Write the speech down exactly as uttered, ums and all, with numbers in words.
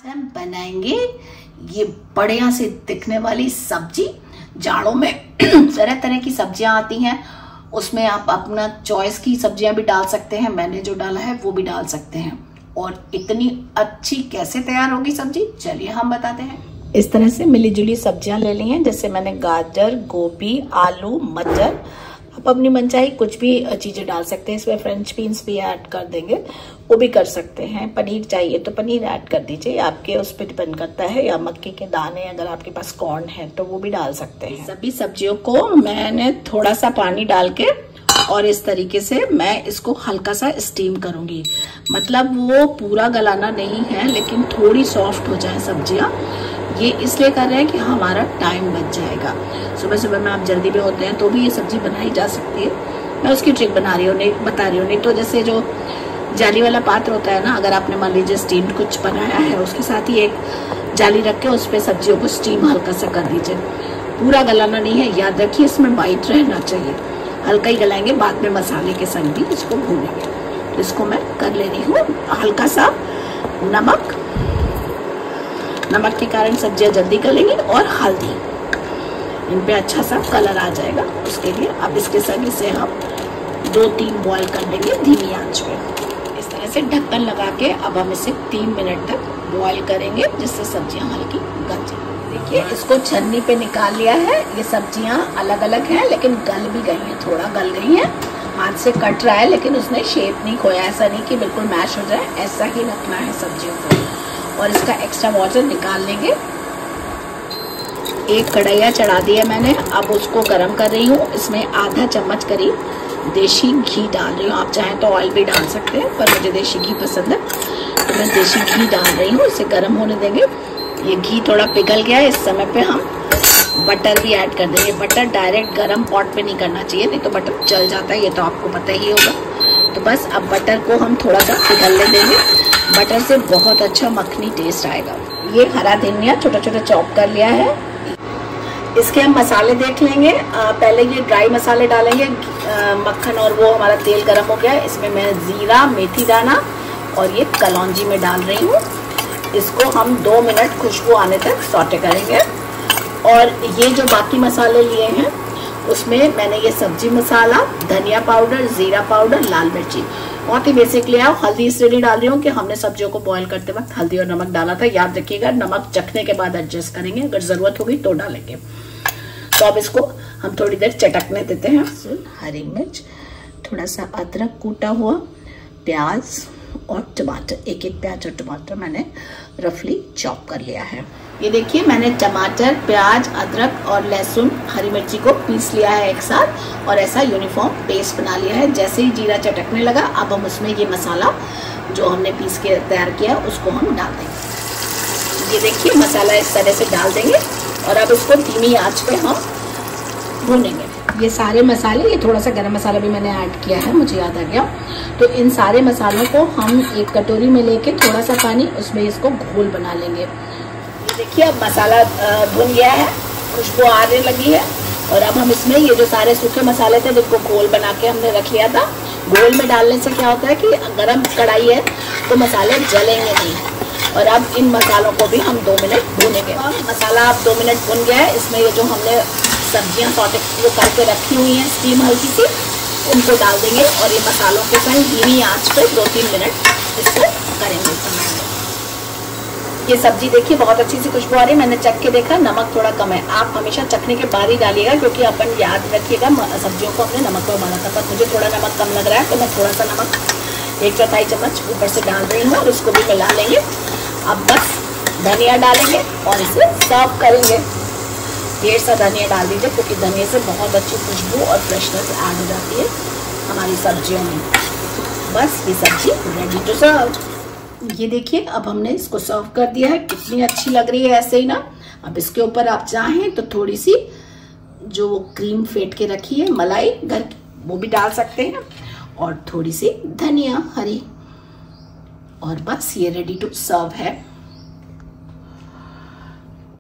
हम बनाएंगे ये बढ़िया से दिखने वाली सब्जी। जाड़ों में तरह तरह की सब्जियां आती हैं, उसमें आप अपना चॉइस की सब्जियां भी डाल सकते हैं। मैंने जो डाला है वो भी डाल सकते हैं। और इतनी अच्छी कैसे तैयार होगी सब्जी, चलिए हम बताते हैं। इस तरह से मिली जुली सब्जियां ले ली हैं, जैसे मैंने गाजर, गोभी, आलू, मटर। आप अपनी मनचाही कुछ भी चीजें डाल सकते हैं, इसमें फ्रेंच बीन्स भी ऐड कर देंगे, वो भी कर सकते हैं। पनीर चाहिए तो पनीर ऐड कर दीजिए, आपके उस पर डिपेंड करता है। या मक्के के दाने, अगर आपके पास कॉर्न है तो वो भी डाल सकते हैं। सभी सब्जियों को मैंने थोड़ा सा पानी डाल के और इस तरीके से मैं इसको हल्का सा स्टीम करूंगी। मतलब वो पूरा गलाना नहीं है, लेकिन थोड़ी सॉफ्ट हो जाए सब्जियां। ये इसलिए कर रहे हैं कि हमारा टाइम बच जाएगा। सुबह सुबह में आप जल्दी में होते हैं तो भी ये सब्जी बनाई जा सकती है। मैं उसकी ट्रिक बना रही हूँ, नहीं बता रही हूँ। नहीं तो जैसे जो जाली वाला पात्र होता है ना, अगर आपने मान लीजिए स्टीम्ड कुछ बनाया है, उसके साथ ही एक जाली रख के उस पर सब्जियों को स्टीम हल्का सा कर दीजिए। पूरा गलाना नहीं है, याद रखिए इसमें वाइट रहना चाहिए। हल्का ही गलाएंगे, बाद में मसाले के संग भी इसको भूनेंगे। तो इसको मैं कर ले रही हूँ। हल्का सा नमक, नमक के कारण सब्जियां जल्दी गलेंगी, और हल्दी, इन पे अच्छा सा कलर आ जाएगा। उसके लिए अब इसके संग इसे हम दो तीन बॉईल कर लेंगे धीमी आंच पे। इस तरह से ढक्कन लगा के अब हम इसे तीन मिनट तक बॉईल करेंगे, जिससे सब्जियां हल्की गल जाए। देखिए इसको छन्नी पे निकाल लिया है। ये सब्जियां अलग अलग हैं, लेकिन गल भी गई हैं, थोड़ा गल गई हैं। हाथ से कट रहा है, लेकिन उसने शेप नहीं खोया। ऐसा नहीं कि बिल्कुल मैश हो जाए, ऐसा ही रखना है सब्जियों को। और इसका एक्स्ट्रा वाटर निकाल लेंगे। एक कढ़ाइया चढ़ा दी है मैंने, अब उसको गर्म कर रही हूँ। इसमें आधा चम्मच करीब देसी घी डाल रही हूँ। आप चाहें तो ऑयल भी डाल सकते हैं, पर मुझे देसी घी पसंद है तो मैं देसी घी डाल रही हूँ। इसे गर्म होने देंगे। ये घी थोड़ा पिघल गया है, इस समय पे हम बटर भी ऐड कर देंगे। बटर डायरेक्ट गरम पॉट पे नहीं करना चाहिए, नहीं तो बटर जल जाता है, ये तो आपको पता ही होगा। तो बस अब बटर को हम थोड़ा सा पिघलने देंगे। बटर से बहुत अच्छा मक्खनी टेस्ट आएगा। ये हरा धनिया छोटा छोटा चॉप कर लिया है। इसके हम मसाले देख लेंगे। आ, पहले ये ड्राई मसाले डालेंगे। आ, मक्खन और वो हमारा तेल गर्म हो गया है। इसमें मैं जीरा, मेथी दाना और ये कलौंजी में डाल रही हूँ। इसको हम दो मिनट खुशबू आने तक सौटे करेंगे। और ये जो बाकी मसाले लिए हैं, उसमें मैंने ये सब्जी मसाला, धनिया पाउडर, जीरा पाउडर, लाल मिर्ची, बहुत ही बेसिक लिया। हल्दी इसलिए डाल रही हूँ कि हमने सब्जियों को बॉईल करते वक्त हल्दी और नमक डाला था। याद रखिएगा, नमक चखने के बाद एडजस्ट करेंगे, अगर जरूरत होगी तो डालेंगे। तो अब इसको हम थोड़ी देर चटकने देते हैं। हरी मिर्च, थोड़ा सा अदरक कूटा हुआ, प्याज और टमाटर, एक एक प्याज और टमाटर मैंने रफली चॉप कर लिया है। ये देखिए मैंने टमाटर, प्याज, अदरक और लहसुन, हरी मिर्ची को पीस लिया है एक साथ, और ऐसा यूनिफॉर्म पेस्ट बना लिया है। जैसे ही जीरा चटकने लगा, अब हम उसमें ये मसाला जो हमने पीस के तैयार किया है उसको हम डाल देंगे। ये देखिए मसाला इस तरह से डाल देंगे, और अब इसको धीमी आंच पे हम भूनेंगे। ये सारे मसाले, ये थोड़ा सा गरम मसाला भी मैंने ऐड किया है, मुझे याद आ गया। तो इन सारे मसालों को हम एक कटोरी में लेके थोड़ा सा पानी, उसमें इसको घोल बना लेंगे। देखिए अब मसाला भुन गया है, खुशबू आने लगी है। और अब हम इसमें ये जो सारे सूखे मसाले थे जिनको घोल बना के हमने रख लिया था, घोल में डालने से क्या होता है कि गरम कढ़ाई है तो मसाले जलेंगे नहीं। और अब इन मसालों को भी हम दो मिनट भूनेंगे। मसाला अब दो मिनट भुन गया है। इसमें ये जो हमने सब्जियां सौटे वो करके रखी हुई हैं स्टीम हल्की सी, उनको डाल देंगे। और ये मसालों के संग धीमी आंच पे दो तीन मिनट इसको करेंगे। ये सब्जी देखिए बहुत अच्छी सी खुशबू आ रही है। मैंने चख के देखा, नमक थोड़ा कम है। आप हमेशा चखने के बाद ही डालिएगा, क्योंकि अपन याद रखिएगा सब्जियों को हमने नमक में उबाला था। पर मुझे थोड़ा नमक कम लग रहा है, तो मैं थोड़ा सा नमक एक चौथाई चम्मच ऊपर से डाल रही हूँ, और उसको भी मिला लेंगे। अब बस धनिया डालेंगे और इसे सर्व करेंगे। ढेर सा धनिया डाल दीजिए, क्योंकि धनिया से बहुत अच्छी खुशबू और फ्रेशनेस ऐड हो जाती है हमारी सब्जियों में। बस ये सब्जी रेडी टू सर्व। ये देखिए अब हमने इसको सर्व कर दिया है। कितनी अच्छी लग रही है ऐसे ही ना। अब इसके ऊपर आप चाहें तो थोड़ी सी जो क्रीम फेंट के रखी है, मलाई घर की, वो भी डाल सकते हैं, और थोड़ी सी धनिया हरी, और बस ये रेडी टू सर्व है।